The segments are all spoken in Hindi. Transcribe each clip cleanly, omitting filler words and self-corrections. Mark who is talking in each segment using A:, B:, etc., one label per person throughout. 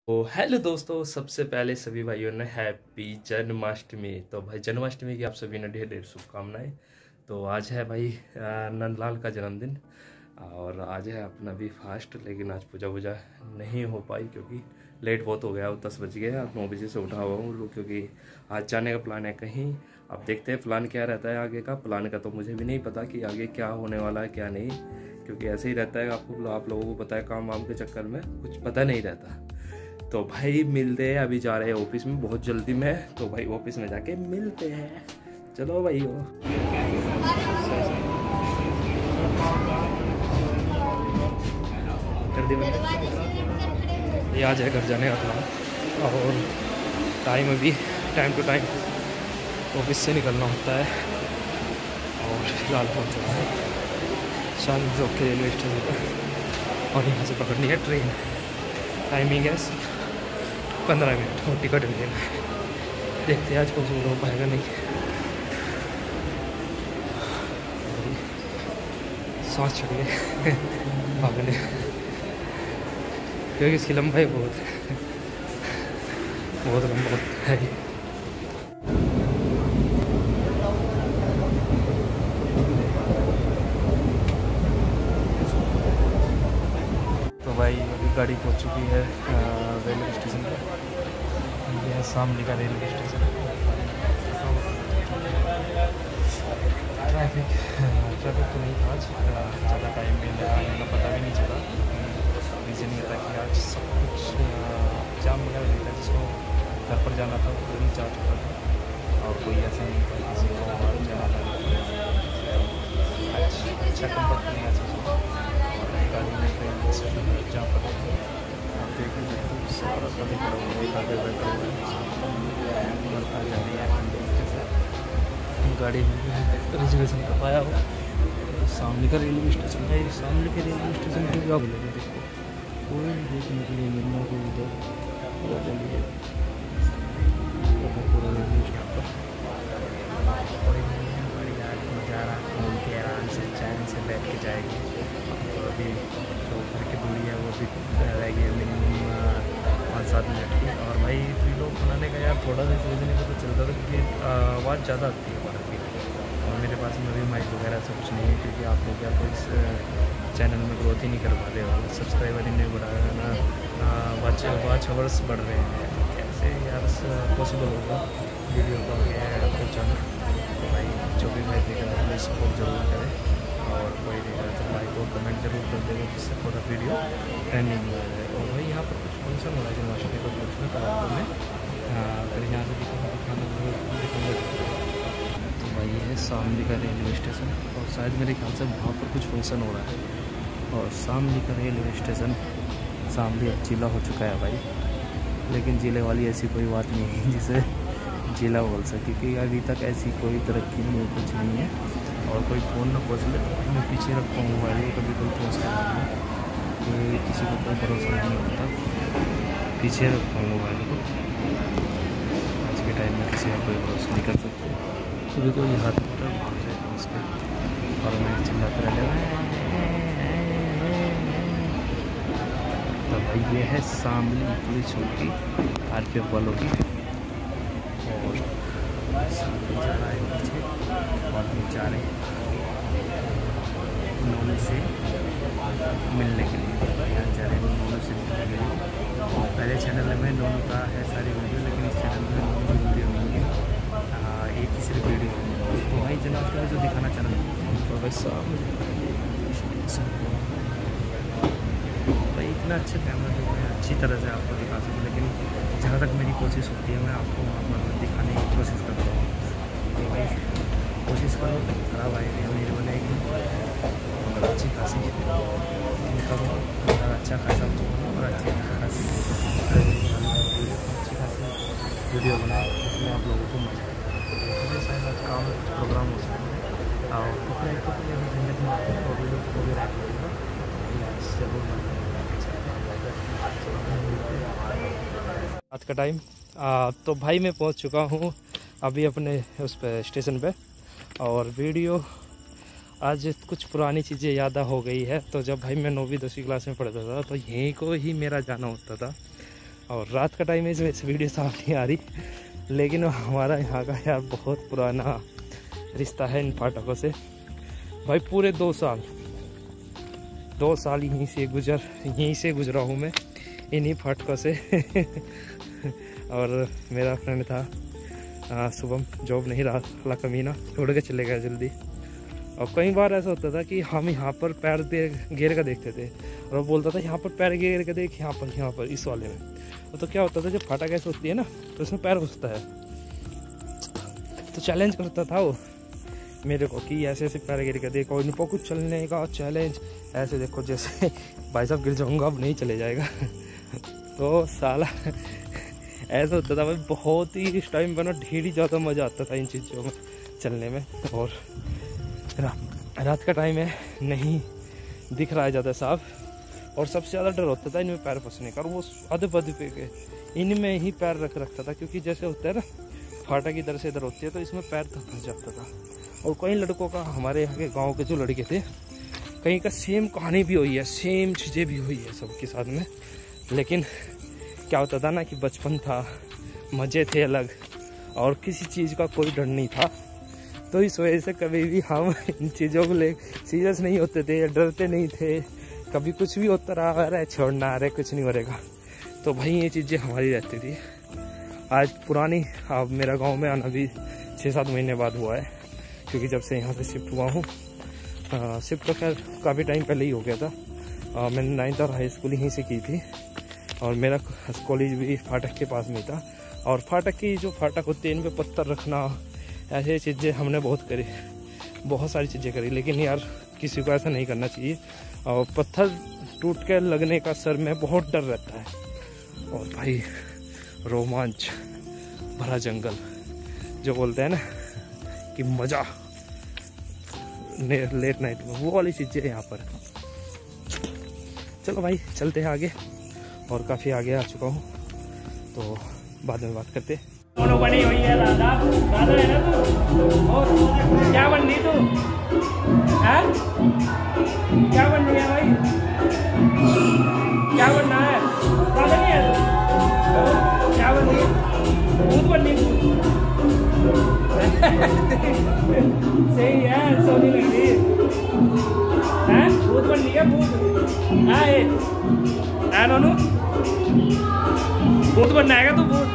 A: तो हेलो दोस्तों, सबसे पहले सभी भाइयों ने हैप्पी जन्माष्टमी। तो भाई जन्माष्टमी की आप सभी ने ढेर ढेर शुभकामनाएं। तो आज है भाई नंदलाल का जन्मदिन और आज है अपना भी फास्ट। लेकिन आज पूजा वूजा नहीं हो पाई क्योंकि लेट बहुत हो गया। 10 बज गए। 9 बजे से उठा हुआ हूँ क्योंकि आज जाने का प्लान है कहीं। अब देखते हैं प्लान क्या रहता है आगे का। प्लान का तो मुझे भी नहीं पता कि आगे क्या होने वाला है क्या नहीं, क्योंकि ऐसे ही रहता है। आप लोगों को पता है, काम वाम के चक्कर में कुछ पता नहीं रहता। तो भाई मिलते हैं, अभी जा रहे हैं ऑफिस में बहुत जल्दी में। तो भाई ऑफिस में जाके मिलते हैं। चलो भाई हो कर दी ये आज है घर जाने का प्लान। और टाइम अभी टाइम टू टाइम ऑफिस से निकलना होता है। और फिलहाल पहुँच चुका है शान चौक के रेलवे स्टेशन पर और यहाँ से पकड़नी है ट्रेन। टाइमिंग है 15 मिनट और टिकट भी लेना है। देखते हैं आज पॉसिबल हो पाएगा नहीं। सांस छट गए भागने क्योंकि इसकी लंबाई बहुत लंबा है। तो भाई अभी गाड़ी पहुंच चुकी है रेलवे स्टेशन पर। यह है शामली का रेलवे स्टेशन। ट्रैफिक तो नहीं था आज, ज़्यादा टाइम भी लगा, पता भी नहीं चला। रीज़न ये था कि आज सब कुछ जाम वगैरह नहीं था। जिसको घर पर जाना था वो नहीं जा चुका था और कोई ऐसा नहीं था किसी को और जाना था। अच्छा कम्फर्ट नहीं आज और गाड़ी में ट्रेन जहाँ पर आप देख गाड़ी रिजर्वेशन कर पाया हो। सामने का रेलवे स्टेशन है। सामने के रेलवे स्टेशन को क्या बोलेंगे, देखो कोई देखने के लिए मिलना को उधर पूरा रेलवे स्टेशन पर बढ़िया नज़ारा घूम के आराम से चैन से बैठ के जाएगी। तो अभी तो घर की दूरी है वो भी रहेगी मिनिमम 5-7 मिनट की। और भाई वीडियो बनाने का यार थोड़ा सा इसलिए नहीं पता चलता था क्योंकि आवाज़ ज़्यादा आती है बाहर की। और मेरे पास में भी माइक वगैरह सब कुछ नहीं है क्योंकि आप लोग या तो इस चैनल में ग्रोथ ही नहीं कर पा रहे हो, सब्सक्राइबर ही नहीं बढ़ा रहे ना, वॉच आवर्स बढ़ रहे हैं। कैसे यार पॉसिबल होगा वीडियो का पहुँचाना। तो भाई जो भी मैं देख रहा हूँ सपोर्ट जरूर करें और कोई देगा तो भाई को कमेंट जरूर कर देगा जिससे थोड़ा वीडियो ट्रेंडिंग में आ जाए। और भाई यहाँ पर कुछ फंक्शन हो रहा है जन्माष्टमी का कुछ में, तो आपको मैं अगर यहाँ से दिखाऊँगा। तो भाई ये है शामली का रेलवे स्टेशन और शायद मेरे ख्याल से वहाँ पर कुछ फंक्शन हो रहा है। और शामली का रेलवे स्टेशन, शामली अब जिला हो चुका है भाई। लेकिन जिले वाली ऐसी कोई बात नहीं है जिसे जिला बोल सके, क्योंकि अभी तक ऐसी कोई तरक्की नहीं है, कुछ नहीं है। और कोई फ़ोन ना पहुँच ले मैं पीछे रखता हूँ मोबाइल को, कभी कोई पहुँच तो किसी को कोई भरोसा नहीं होता। पीछे रखता हूँ मोबाइल को। आज के टाइम में किसी का कोई भरोसा नहीं कर सकते। कभी कोई हाथ पर भाग जाएगा उसके और मैं चिल्लाते रह। तो भाई ये है शामली पुलिस चौकी RPF वालों की। और जा रहा है पीछे और जा रहे हैं नोनू से मिलने के लिए। जा रहे हैं नोनू से मिलने के लिए। पहले चैनल में नोनू का है सारी वीडियो, लेकिन इस चैनल में नोनू की वीडियो नहीं है, एक ही सिर्फ वीडियो है। तो भाई जनाब जो दिखाना चाह रहा हूँ तो बस भाई इतना अच्छा कैमरा जो मैं अच्छी तरह से आपको दिखा सकूँ, लेकिन जहाँ तक मेरी कोशिश होती है मैं आपको वहाँ पर दिखाने की कोशिश करता हूँ। तो भाई कोशिश करो, खराब आइडिया मेरी बनेगी और अच्छी खासी इनकम और अच्छा खासा और अच्छी खासी वीडियो बनाओ जिसमें आप लोगों को मजा आए। मुझे शायद आज काम प्रोग्राम हो सकता है और ज़िंदगी में वीडियो को भी रख लेगा आज का टाइम। तो भाई मैं पहुंच चुका हूं अभी अपने उस पे स्टेशन पे। और वीडियो आज कुछ पुरानी चीज़ें याद हो गई है। तो जब भाई मैं 9वीं 10वीं क्लास में पढ़ता था तो यहीं को ही मेरा जाना होता था। और रात का टाइम है इस वजह से वीडियो साफ नहीं आ रही, लेकिन हमारा यहाँ का यार बहुत पुराना रिश्ता है इन फाटकों से भाई। पूरे 2 साल यहीं से गुजरा हूँ मैं इन्हीं फाटकों से और मेरा फ्रेंड था शुभम, जॉब नहीं रहा कमीना, छोड़ के चले गया जल्दी। और कई बार ऐसा होता था कि हम यहाँ पर पैर घेर कर देखते थे और वो बोलता था यहाँ पर पैर घेर के देख, यहाँ पर इस वाले में। तो क्या होता था जब फाटक ऐसे होती है ना तो उसमें पैर घुसता है, तो चैलेंज करता था वो मेरे को कि ऐसे ऐसे पैर गिर के देखो, इनको कुछ चलने का चैलेंज, ऐसे देखो जैसे भाई साहब गिर जाऊंगा, अब नहीं चले जाएगा। तो साला ऐसा होता था भाई, बहुत ही इस टाइम पर ना ढेर ही ज़्यादा मज़ा आता था इन चीज़ों में चलने में। और रात का टाइम है, नहीं दिख रहा है ज़्यादा साफ, और सबसे ज़्यादा डर होता था इनमें पैर फंसने का। और वो आधे पद पे के इनमें ही पैर रखता था, क्योंकि जैसे होता है ना फाटक इधर से इधर होती है तो इसमें पैर तो फंस जाता था। और कई लड़कों का, हमारे यहाँ के गांव के जो लड़के थे, कहीं का सेम कहानी भी हुई है, सेम चीज़ें भी हुई है सबके साथ में। लेकिन क्या होता था ना कि बचपन था, मज़े थे अलग, और किसी चीज़ का कोई डर नहीं था, तो इस वजह से कभी भी हम इन चीज़ों को ले सीरियस नहीं होते थे, डरते नहीं थे। कभी कुछ भी होता रहा, अरे छोड़ना, अरे कुछ नहीं होगा। तो भाई ये चीज़ें हमारी रहती थी। आज पुरानी, अब मेरा गांव में आना भी 6-7 महीने बाद हुआ है, क्योंकि जब से यहाँ पे शिफ्ट हुआ हूँ। शिफ्ट तो खैर काफ़ी टाइम पहले ही हो गया था। मैंने 9th और हाई स्कूल यहीं से की थी, और मेरा कॉलेज भी फाटक के पास में था। और फाटक की जो फाटक होते हैं इन पर पत्थर रखना, ऐसे चीज़ें हमने बहुत करी, बहुत सारी चीज़ें करी। लेकिन यार किसी को ऐसा नहीं करना चाहिए, और पत्थर टूट के लगने का सर में बहुत डर रहता है। और भाई रोमांच भरा जंगल, जो बोलते हैं ना कि मज़ा लेट नाइट में, वो वाली चीज़ें यहाँ पर। चलो भाई चलते हैं आगे, और काफ़ी आगे आ चुका हूँ, तो बाद में बात करते हैं। दोनों बनी हुई है राधा, राधा है ना तू? और क्या बन रही तू? है क्या बन रही है भाई? क्या बनना है? राधा नहीं है तो क्या बन रही है? भूत बन रही है। सही है, सोनी लग रही है, भूत बन रही है, भूत है नोनू, भूत बनना है क्या तू? भूत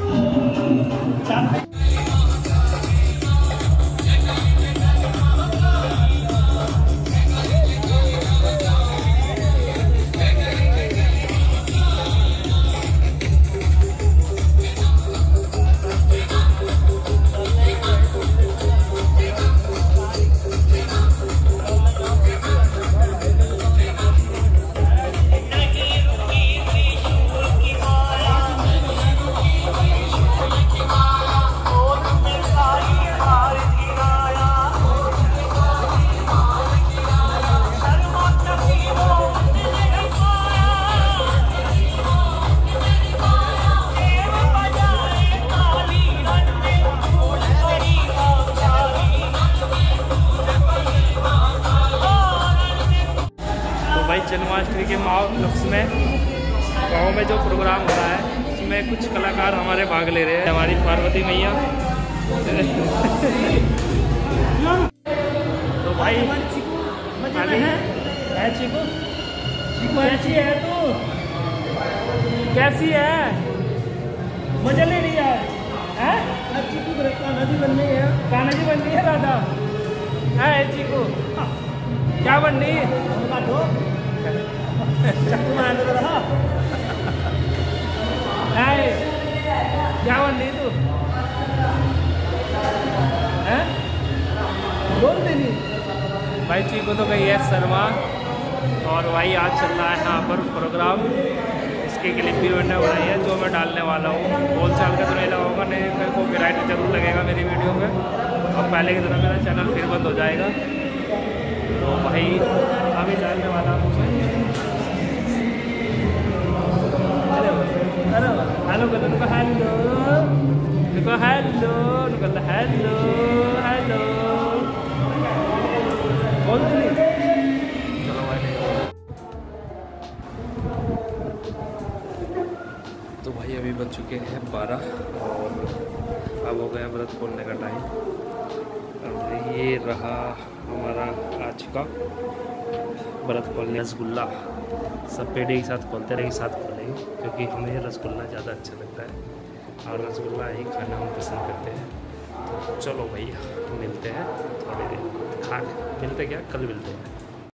A: जन्माष्टमी के उपलक्ष्य में गाँव में जो प्रोग्राम हो रहा है उसमें कुछ कलाकार हमारे भाग ले रहे हैं। हमारी पार्वती मैया तो भाई है चीकू, कैसी है तू? कैसी है? मजा ले रही है? चीकू कान्हा जी बन रही है, कान्हा जी बन रही है राधा है चीकू। क्या बन रही है? चक्कू मार दे रहा है, क्या बन रही तू? हैं बोल देनी भाई। चीकू तो गई है शर्मा, और भाई आज चल रहा है यहाँ पर प्रोग्राम, इसकी क्लिप भी मैंने बनाई है जो मैं डालने वाला हूँ। बोल चाल का तो नहीं लगाऊंगा, नहीं मेरे को कॉपीराइट जरूर लगेगा मेरी वीडियो में, और पहले की तरह मेरा चैनल फिर बंद हो जाएगा। तो भाई अभी डालने वाला हूँ हेलो कर दो, हेलो देखो, हेलो निकल, हेलो हेलो बोल दो। चलो भाई, तो तो भाई अभी बज चुके हैं 12 और अब हो गया व्रत खोलने का टाइम। और ये रहा हमारा आज का व्रत खोलने। रसगुल्ला सब पेड़े के साथ खोलते रहे, एक साथ खोलेंगे क्योंकि हमें रसगुल्ला ज़्यादा अच्छा लगता है और रसगुल्ला ही खाना हम पसंद करते हैं। तो चलो भैया मिलते हैं थोड़ी देर, खा मिलते क्या कल मिलते हैं।